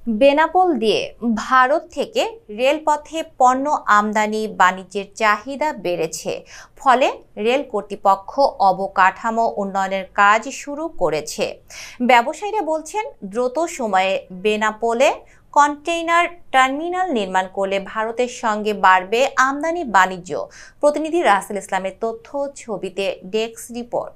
বেনাপোল দিয়ে ভারত থেকে রেলপথে পণ্য আমদানি বাণিজ্যের চাহিদা বেড়েছে, ফলে রেল কর্তৃপক্ষ অবকাঠামো উন্নয়নের কাজ শুরু করেছে। ব্যবসায়ীরা বলছেন, দ্রুত সময়ে বেনাপোলে কন্টেইনার টার্মিনাল নির্মাণ করলে ভারতের সঙ্গে বাড়বে আমদানি বাণিজ্য। প্রতিনিধি রাসেল ইসলামের তথ্য, ছবিতে ডেস্ক রিপোর্ট।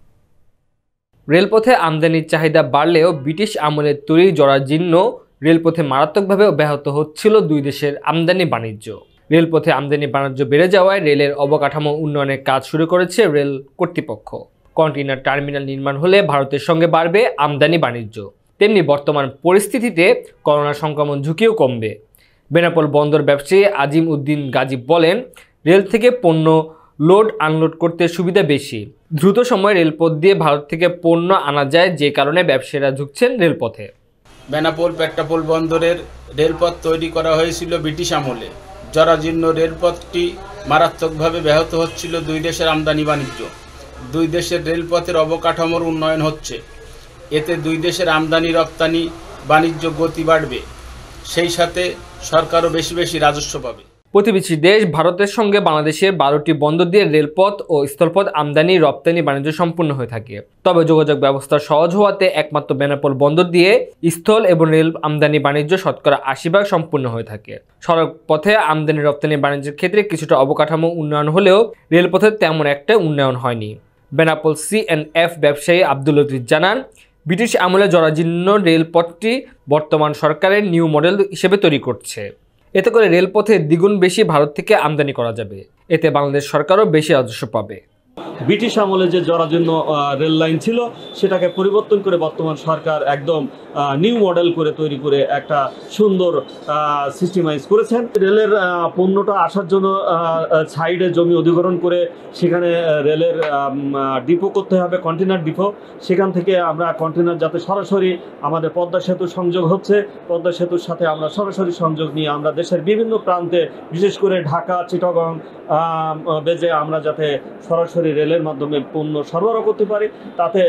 রেলপথে আমদানির চাহিদা বাড়লেও ব্রিটিশ আমলের তৈরি জরাজীর্ণ রেলপথে মারাত্মকভাবে ব্যাহত হচ্ছিল দুই দেশের আমদানি বাণিজ্য। রেলপথে আমদানি বাণিজ্য বেড়ে যাওয়ায় রেলের অবকাঠামো উন্নয়নের কাজ শুরু করেছে রেল কর্তৃপক্ষ। কন্টেইনার টার্মিনাল নির্মাণ হলে ভারতের সঙ্গে বাড়বে আমদানি বাণিজ্য, তেমনি বর্তমান পরিস্থিতিতে করোনা সংক্রমণ ঝুঁকিও কমবে। বেনাপোল বন্দর ব্যবসায়ী আজিম উদ্দিন গাজী বলেন, রেল থেকে পণ্য লোড আনলোড করতে সুবিধা বেশি। দ্রুত সময়ে রেলপথ দিয়ে ভারত থেকে পণ্য আনা যায়, যে কারণে ব্যবসায়ীরা ঝুঁকছেন রেলপথে। বেনাপোল পেট্রাপোল বন্দরের রেলপথ তৈরি করা হয়েছিল ব্রিটিশ আমলে। জরাজীর্ণ রেলপথটি মারাত্মকভাবে ব্যাহত হচ্ছিল দুই দেশের আমদানি বাণিজ্য। দুই দেশের রেলপথের অবকাঠামোর উন্নয়ন হচ্ছে, এতে দুই দেশের আমদানি রপ্তানি বাণিজ্য গতি বাড়বে, সেই সাথে সরকারও বেশি বেশি রাজস্ব পাবে। প্রতিবেশী দেশ ভারতের সঙ্গে বাংলাদেশের 12টি বন্দর দিয়ে রেলপথ ও স্থলপথ আমদানি রপ্তানি বাণিজ্য সম্পূর্ণ হয়ে থাকে। তবে যোগাযোগ ব্যবস্থা সহজ হওয়াতে একমাত্র বেনাপোল বন্দর দিয়ে স্থল এবং রেল আমদানি বাণিজ্য শতকরা 80% সম্পূর্ণ হয়ে থাকে। সড়ক পথে আমদানি রপ্তানি বাণিজ্যের ক্ষেত্রে কিছুটা অবকাঠামো উন্নয়ন হলেও রেলপথে তেমন একটা উন্নয়ন হয়নি। বেনাপোল CNF ব্যবসায়ী আব্দুল লতিফ জানান, ব্রিটিশ আমলে জরাজীর্ণ রেলপথটি বর্তমান সরকারের নিউ মডেল হিসেবে তৈরি করছে। এতে করে রেলপথে দ্বিগুণ বেশি ভারত থেকে আমদানি করা যাবে, এতে বাংলাদেশ সরকারও বেশি রাজস্ব পাবে। ব্রিটিশ আমলে যে জরাজীর্ণ রেল লাইন ছিল সেটাকে পরিবর্তন করে বর্তমান সরকার একদম নিউ মডেল করে তৈরি করে একটা সুন্দর সিস্টেমাইজ করেছেন। রেলের পণ্যটা আসার জন্য সাইডে জমি অধিগ্রহণ করে সেখানে রেলের ডিপো করতে হবে, কন্টেনার ডিপো। সেখান থেকে আমরা কন্টেনার যাতে সরাসরি আমাদের পদ্মা সেতু সংযোগ হচ্ছে, পদ্মা সেতুর সাথে আমরা সরাসরি সংযোগ নিয়ে আমরা দেশের বিভিন্ন প্রান্তে, বিশেষ করে ঢাকা, চিটাগং বেজে আমরা যাতে সরাসরি রেলের মাধ্যমে পণ্য সরবরাহ করতে পারি, তাতে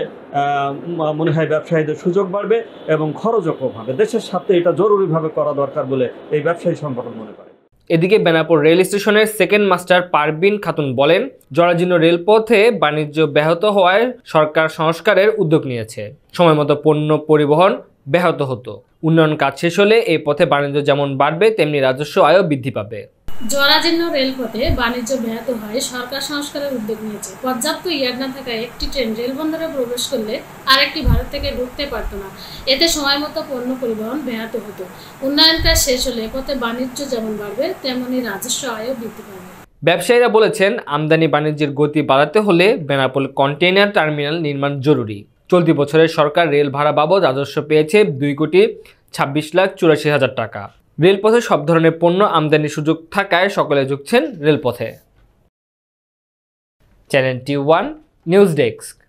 মনে হয় ব্যবসায়ীদের সুযোগ বাড়বে এবং খরচও কম হবে। দেশের সাথে এটা জরুরিভাবে করা দরকার বলে এই ব্যবসায়ী সংগঠন মনে করে। এদিকে বেনাপোল রেল স্টেশনের সেকেন্ড মাস্টার পারভিন খাতুন বলেন, জরাজীর্ণ রেলপথে বাণিজ্য ব্যাহত হওয়ায় সরকার সংস্কারের উদ্যোগ নিয়েছে। সময়মতো পণ্য পরিবহন ব্যাহত হতো। উন্নয়ন কাজ শেষ হলে এই পথে বাণিজ্য যেমন বাড়বে, তেমনি রাজস্ব আয়ও বৃদ্ধি পাবে। জরাজীর্ণ রেলপথে বাণিজ্য ব্যাহত হয় সরকার সংস্কারের উদ্যোগ নিয়েছে। পর্যাপ্ত ইয়ার্ড না থাকায় একটি ট্রেন রেলবন্দরে প্রবেশ করলে আরেকটি ভারত থেকে ঢুকতে পারত না। এতে সময়মতো পণ্য পরিবহন ব্যাহত হতো। উন্নয়ন কাজ শেষ হলে পথে বাণিজ্য যেমন বাড়বে, তেমনি রাজস্ব আয়ও বৃদ্ধি পাবে। ব্যবসায়ীরা বলেছেন, আমদানি বাণিজ্যের গতি বাড়াতে হলে বেনাপোল কন্টেইনার টার্মিনাল নির্মাণ জরুরি। চলতি বছরের সরকার রেল ভাড়া বাবদ রাজস্ব পেয়েছে 2,26,84,000 টাকা। রেলপথে সব ধরনের পণ্য আমদানির সুযোগ থাকায় সকলে ঝুঁকছেন রেলপথে। Channel T1 news desk.